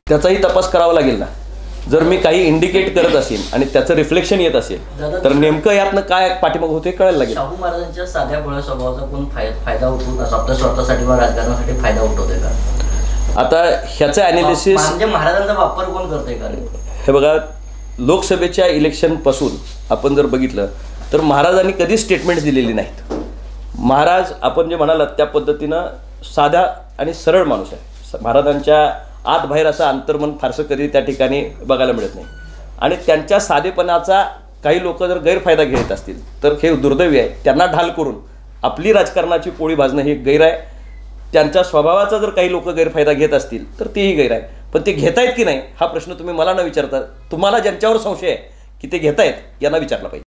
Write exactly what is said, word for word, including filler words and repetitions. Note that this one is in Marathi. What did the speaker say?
त्याचाही तपास करावा लागेल ना. जर मी काही इंडिकेट करत असेल आणि त्याचं रिफ्लेक्शन येत असेल तर नेमकं यातनं काय पाठीमाग होते कळायला लागेल. शाहू महाराजांच्या साध्या भोळ्या स्वभावाचा कोण फायदा होतो आपल्या स्वतःसाठी व राजकारणासाठी फायदा उठवतोय का? आता ह्याचं ॲनालिसिस म्हणजे महाराजांचा वापर कोण करतोय का? हे बघा, लोकसभेच्या इलेक्शनपासून आपण जर बघितलं तर महाराजांनी कधीच स्टेटमेंट्स दिलेली नाहीत. महाराज आपण जे म्हणालात त्या पद्धतीनं साधा आणि सरळ माणूस आहे. महाराजांच्या आत बाहेर असं अंतर्मन फारसं कधी त्या ठिकाणी बघायला मिळत नाही. आणि त्यांच्या साधेपणाचा काही लोक जर गैरफायदा घेत असतील तर हे दुर्दैवी आहे. त्यांना ढाल करून आपली राजकारणाची पोळी भाजणं हे गैर आहे. त्यांच्या स्वभावाचा जर काही लोक गैरफायदा घेत असतील तर तेही गैर आहे. पण ते घेतायत की नाही हा प्रश्न तुम्ही मला न विचारता तुम्हाला ज्यांच्यावर संशय आहे की ते घेतायत यांना विचारला पाहिजे.